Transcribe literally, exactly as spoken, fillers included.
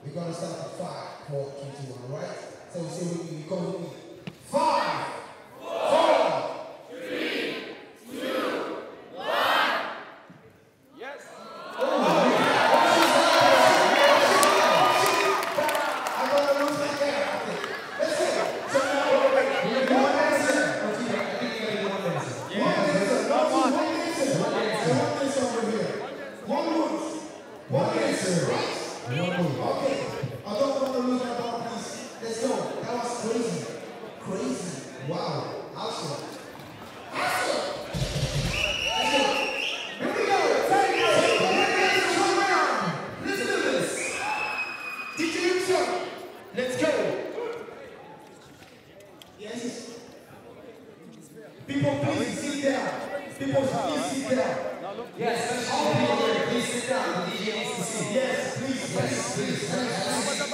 We're gonna start at five, four, three, two, one, right? So we say we, we go with me. Five, four, three, two, one. Yes. Oh, I'm gonna lose my hair. Okay. Let's see. So now we're going to do one answer. Okay, I think you're gonna do one answer. Yeah. One answer. One, one. One answer. One answer. One answer over here. One move. One answer. One move. Okay. I don't want to lose my ball, please. Let's go. That was crazy. Crazy. Wow. Awesome. Awesome. Let's go. Here we go. Take it. Take it. One round. Let's do this. Teacher himself. Let's go. Yes. People, please sit down. People, please sit down. Yes, all people here, please sit down. The D J needs to sit. Yes, please, yes, please. Yes.